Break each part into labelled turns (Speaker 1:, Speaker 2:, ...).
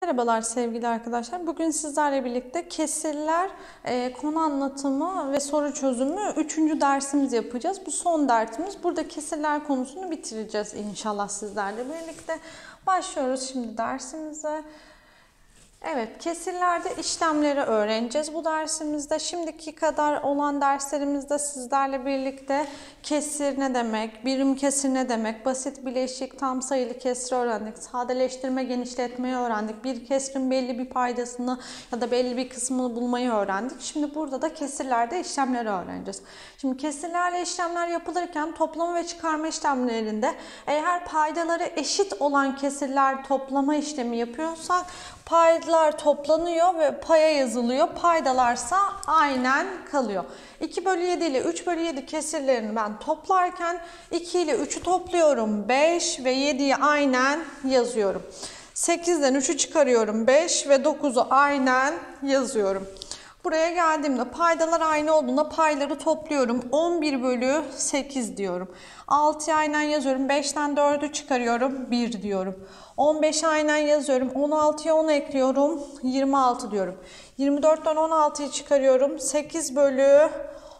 Speaker 1: Merhabalar sevgili arkadaşlar. Bugün sizlerle birlikte kesirler, konu anlatımı ve soru çözümü 3. dersimiz yapacağız. Bu son dersimiz. Burada kesirler konusunu bitireceğiz inşallah sizlerle birlikte. Başlıyoruz şimdi dersimize. Evet, kesirlerde işlemleri öğreneceğiz bu dersimizde. Şimdiki kadar olan derslerimizde sizlerle birlikte kesir ne demek, birim kesir ne demek, basit bileşik, tam sayılı kesri öğrendik. Sadeleştirme, genişletmeyi öğrendik. Bir kesirin belli bir paydasını ya da belli bir kısmını bulmayı öğrendik. Şimdi burada da kesirlerde işlemleri öğreneceğiz. Şimdi kesirlerle işlemler yapılırken toplama ve çıkarma işlemlerinde eğer paydaları eşit olan kesirler toplama işlemi yapıyorsak paydalar toplanıyor ve paya yazılıyor. Paydalarsa aynen kalıyor. 2 bölü 7 ile 3 bölü 7 kesirlerini ben toplarken 2 ile 3'ü topluyorum 5 ve 7'yi aynen yazıyorum. 8'den 3'ü çıkarıyorum 5 ve 9'u aynen yazıyorum. Buraya geldiğimde paydalar aynı olduğunda payları topluyorum. 11 bölü 8 diyorum. 6'yı aynen yazıyorum. 5'ten 4'ü çıkarıyorum. 1 diyorum. 15'i aynen yazıyorum. 16'ya 10 ekliyorum. 26 diyorum. 24'ten 16'yı çıkarıyorum. 8 bölü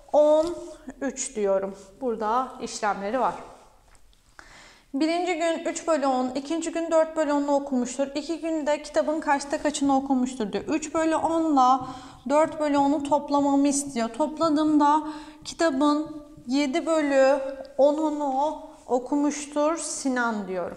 Speaker 1: 13 diyorum. Burada işlemleri var. Birinci gün 3 bölü 10, ikinci gün 4 bölü 10'u okumuştur. 2 günde kitabın kaçta kaçını okumuştur diyor. 3 bölü 10 ile 4 bölü 10'u toplamamı istiyor. Topladığımda kitabın 7 bölü 10'unu okumuştur Sinan diyorum.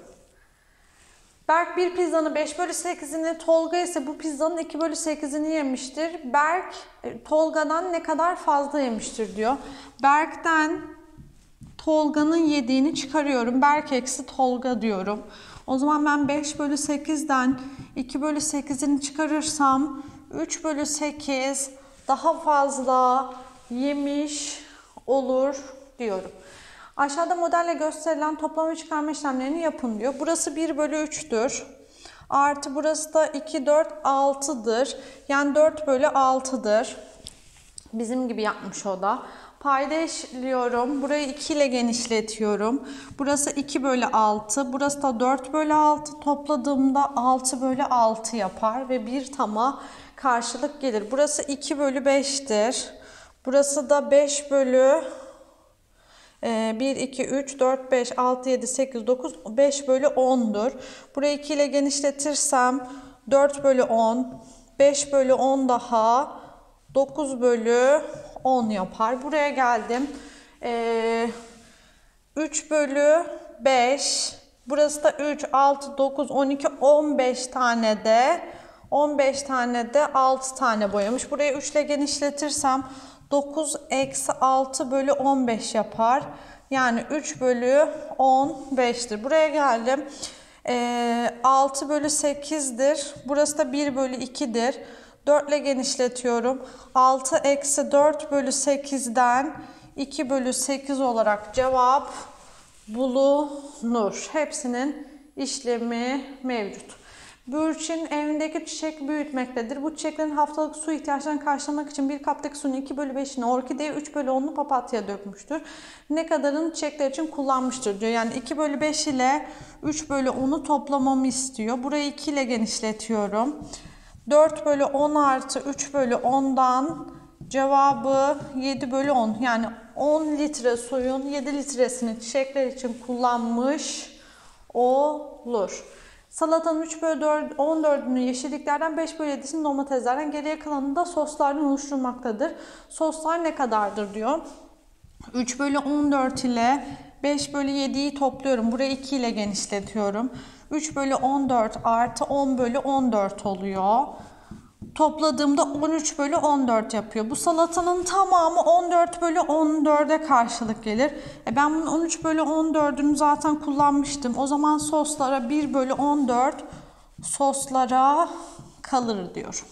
Speaker 1: Berk bir pizzanın 5 bölü 8'ini, Tolga ise bu pizzanın 2 bölü 8'ini yemiştir. Berk Tolga'dan ne kadar fazla yemiştir diyor. Berk'ten Tolga'nın yediğini çıkarıyorum. Berk eksi Tolga diyorum. O zaman ben 5 bölü 8'den 2 bölü 8'ini çıkarırsam 3 bölü 8 daha fazla yemiş olur diyorum. Aşağıda modelle gösterilen toplama ve çıkarma işlemlerini yapın diyor. Burası 1 bölü 3'tür. Artı burası da 2, 4, 6'dır. Yani 4 bölü 6'dır. Bizim gibi yapmış o da. Payda eşliyorum. Burayı 2 ile genişletiyorum. Burası 2 bölü 6. Burası da 4 bölü 6. Topladığımda 6 bölü 6 yapar ve bir tama karşılık gelir. Burası 2 bölü 5'tir. Burası da 5 bölü 1, 2, 3, 4, 5, 6, 7, 8, 9, 5 bölü 10'dur. Burayı 2 ile genişletirsem 4 bölü 10, 5 bölü 10 daha 9 bölü 10 yapar. Buraya geldim. 3 bölü 5. Burası da 3, 6, 9, 12, 15 tane de 6 tane boyamış. Burayı 3 ile genişletirsem 9 eksi 6 bölü 15 yapar. Yani 3 bölü 15'tir. Buraya geldim. 6 bölü 8'dir. Burası da 1 bölü 2'dir. 4 ile genişletiyorum. 6 eksi 4 bölü 8'den 2 bölü 8 olarak cevap bulunur. Hepsinin işlemi mevcut. Burçin evindeki çiçek büyütmektedir. Bu çiçeklerin haftalık su ihtiyaçlarını karşılamak için bir kaptaki suyun 2 bölü 5'ini orkideye, 3 bölü 10'unu papatya dökmüştür. Ne kadarını çiçekler için kullanmıştır diyor. Yani 2 bölü 5 ile 3 bölü 10'u toplamamı istiyor. Burayı 2 ile genişletiyorum. 4 bölü 10 artı 3 bölü 10'dan cevabı 7 bölü 10. Yani 10 litre suyun 7 litresini çiçekler için kullanmış olur. Salatanın 3 bölü 14'ünü yeşilliklerden, 5 bölü 7'sini domateslerden, geriye kalanını da soslardan oluşturmaktadır. Soslar ne kadardır diyor. 3 bölü 14 ile 5 bölü 7'yi topluyorum. Burayı 2 ile genişletiyorum. 3 bölü 14 artı 10 bölü 14 oluyor. Topladığımda 13 bölü 14 yapıyor. Bu salatanın tamamı 14 bölü 14'e karşılık gelir. Ben bunun 13 bölü 14'ünü zaten kullanmıştım. O zaman soslara 1 bölü 14 soslara kalır diyor.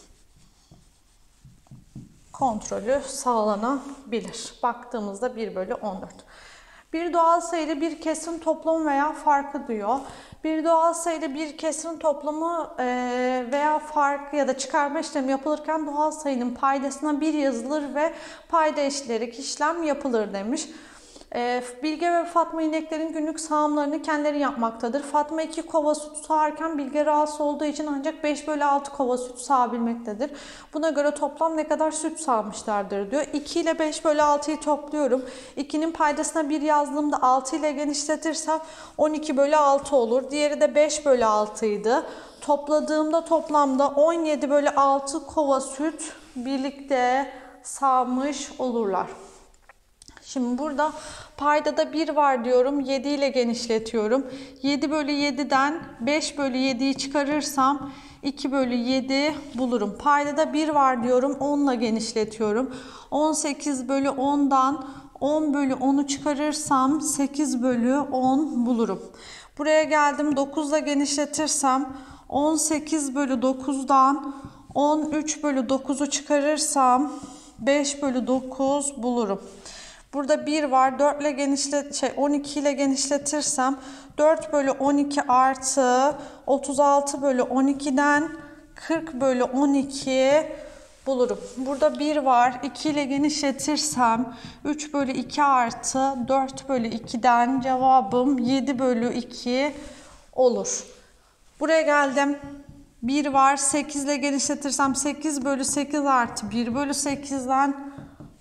Speaker 1: Kontrolü sağlanabilir. Baktığımızda 1 bölü 14. Bir doğal sayıda bir kesirin toplamı veya farkı diyor. Bir doğal sayıda bir kesirin toplamı veya farkı ya da çıkarma işlemi yapılırken doğal sayının paydasına 1 yazılır ve payda eşitleyerek işlem yapılır demiş. Bilge ve Fatma ineklerin günlük sağımlarını kendileri yapmaktadır. Fatma 2 kova süt sağarken Bilge rahatsız olduğu için ancak 5/6 kova süt sağabilmektedir. Buna göre toplam ne kadar süt sağmışlardır diyor. 2 ile 5/6'yı topluyorum. 2'nin paydasına 1 yazdığımda 6 ile genişletirsem 12/6 olur. Diğeri de 5/6 idi. Topladığımda toplamda 17/6 kova süt birlikte sağmış olurlar. Şimdi burada paydada 1 var diyorum. 7 ile genişletiyorum. 7/7'den 5/7'yi çıkarırsam 2/7 bulurum. Paydada 1 var diyorum. 10 ile genişletiyorum. 18/10'dan 10/10'u çıkarırsam 8/10 bulurum. Buraya geldim. 9 ile genişletirsem 18/9'dan 13/9'u çıkarırsam 5/9 bulurum. Burada 1 var. 4 ile 12 ile genişletirsem 4/12 artı 36/12'den 40/12 bulurum. Burada 1 var. 2 ile genişletirsem 3/2 artı 4/2'den cevabım 7/2 olur. Buraya geldim. 1 var. 8 ile genişletirsem 8/8 artı 1/8'den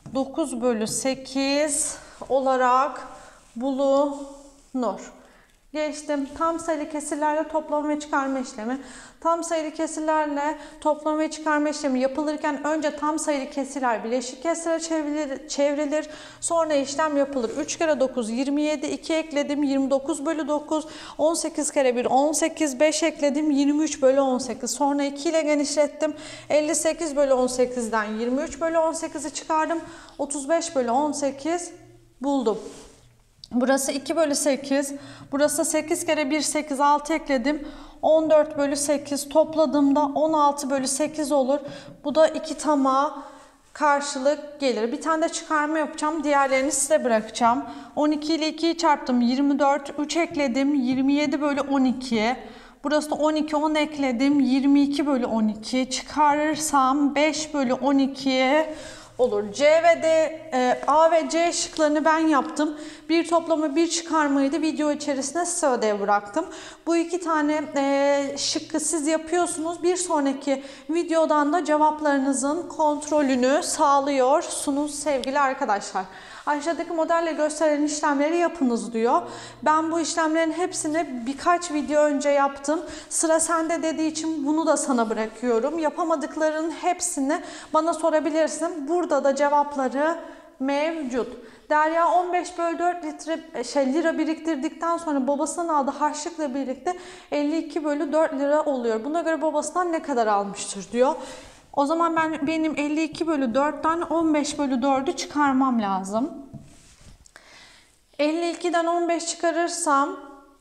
Speaker 1: 9/8 olarak bulunur. Geçtim. Tam sayılı kesirlerle toplama ve çıkarma işlemi. Tam sayılı kesirlerle toplama ve çıkarma işlemi yapılırken önce tam sayılı kesirler bileşik kesire çevrilir. Sonra işlem yapılır. 3 kere 9 27, 2 ekledim 29/9, 18 kere 1 18, 5 ekledim 23/18. Sonra 2 ile genişlettim. 58/18'den 23/18'i çıkardım. 35/18 buldum. Burası 2/8. Burası 8 kere 1 8 6 ekledim. 14/8 topladığımda 16/8 olur. Bu da 2 tama karşılık gelir. Bir tane de çıkarma yapacağım. Diğerlerini size bırakacağım. 12 ile 2'yi çarptım. 24. 3 ekledim. 27/12. Burası da 12. 10 ekledim. 22/12. Çıkarırsam 5/12 olur. C ve D, A ve C şıklarını ben yaptım. Bir toplama bir çıkarmaydı. Video içerisinde size ödev bıraktım. Bu 2 tane şıkkı siz yapıyorsunuz. Bir sonraki videodan da cevaplarınızın kontrolünü sağlıyorsunuz sevgili arkadaşlar. Aşağıdaki modelle gösterilen işlemleri yapınız diyor. Ben bu işlemlerin hepsini birkaç video önce yaptım. Sıra sende dediği için bunu da sana bırakıyorum. Yapamadıkların hepsini bana sorabilirsin. Burada da cevapları mevcut. Derya 15/4 lira biriktirdikten sonra babasının aldığı harçlıkla birlikte 52/4 lira oluyor. Buna göre babasından ne kadar almıştır diyor. O zaman benim 52/4'ten 15/4'ü çıkarmam lazım. 52'den 15 çıkarırsam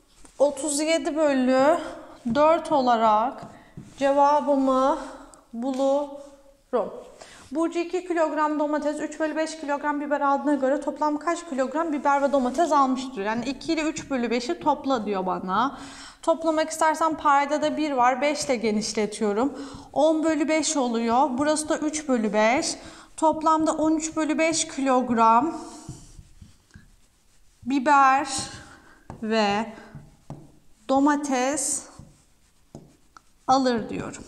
Speaker 1: 37/4 olarak cevabımı bulurum. Burcu 2 kilogram domates, 3/5 kilogram biber aldığına göre toplam kaç kilogram biber ve domates almıştır? Yani 2 ile 3/5'i topla diyor bana. Toplamak istersen paydada 1 var. 5 ile genişletiyorum. 10/5 oluyor. Burası da 3/5. Toplamda 13/5 kilogram biber ve domates alır diyorum.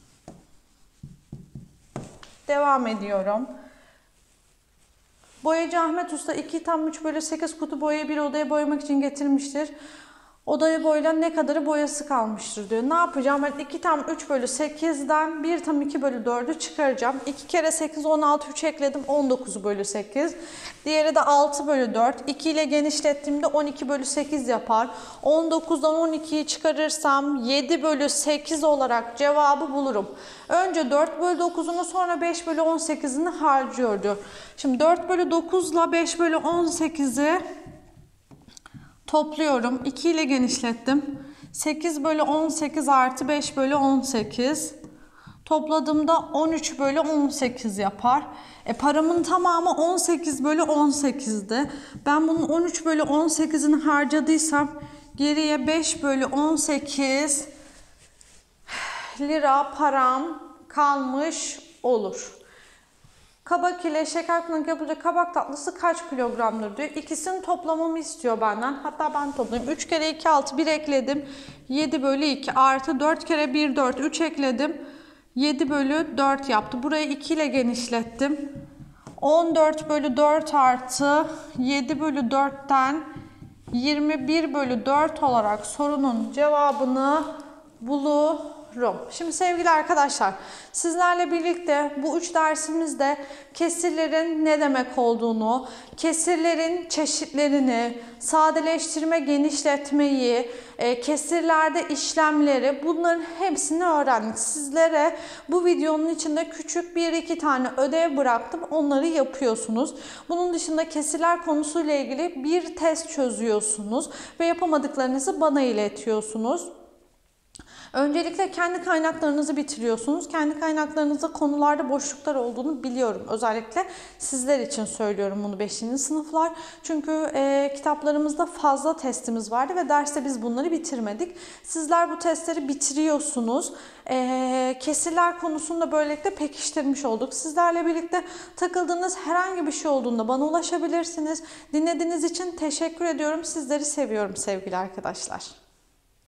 Speaker 1: Devam ediyorum. Boyacı Ahmet Usta 2 tam 3/8 kutu boyayı bir odaya boyamak için getirmiştir. Odayı boyayan ne kadarı boyası kalmıştır diyor. Ne yapacağım? Ben 2 tam 3/8'den 1 tam 2/4'ü çıkaracağım. 2 kere 8 16, 3 ekledim 19/8. Diğeri de 6/4. 2 ile genişlettiğimde 12/8 yapar. 19'dan 12'yi çıkarırsam 7/8 olarak cevabı bulurum. Önce 4/9'unu sonra 5/18'ini harcıyor diyor. Şimdi 4/9 ile 5/18'i topluyorum. 2 ile genişlettim. 8/18 artı 5/18. Topladığımda 13/18 yapar. Paramın tamamı 18/18'di. Ben bunun 13/18'ini harcadıysam geriye 5/18 lira param kalmış olur. Kabak ile şeker kullanıp yapılacak kabak tatlısı kaç kilogramdır diyor. İkisini toplamamı istiyor benden. Hatta ben toplayayım. 3 kere 2 6 1 ekledim. 7 bölü 2 artı 4 kere 1 4 3 ekledim. 7 bölü 4 yaptı. Burayı 2 ile genişlettim. 14 bölü 4 artı 7 bölü 4'ten 21 bölü 4 olarak sorunun cevabını bulurum. Şimdi sevgili arkadaşlar, sizlerle birlikte bu 3 dersimizde kesirlerin ne demek olduğunu, kesirlerin çeşitlerini, sadeleştirme, genişletmeyi, kesirlerde işlemleri, bunların hepsini öğrendik. Sizlere bu videonun içinde küçük 1-2 tane ödev bıraktım. Onları yapıyorsunuz. Bunun dışında kesirler konusuyla ilgili bir test çözüyorsunuz ve yapamadıklarınızı bana iletiyorsunuz. Öncelikle kendi kaynaklarınızı bitiriyorsunuz. Kendi kaynaklarınızda konularda boşluklar olduğunu biliyorum. Özellikle sizler için söylüyorum bunu 5. sınıflar. Çünkü kitaplarımızda fazla testimiz vardı ve derste biz bunları bitirmedik. Sizler bu testleri bitiriyorsunuz. Kesirler konusunda böylelikle pekiştirmiş olduk. Sizlerle birlikte takıldığınız herhangi bir şey olduğunda bana ulaşabilirsiniz. Dinlediğiniz için teşekkür ediyorum. Sizleri seviyorum sevgili arkadaşlar.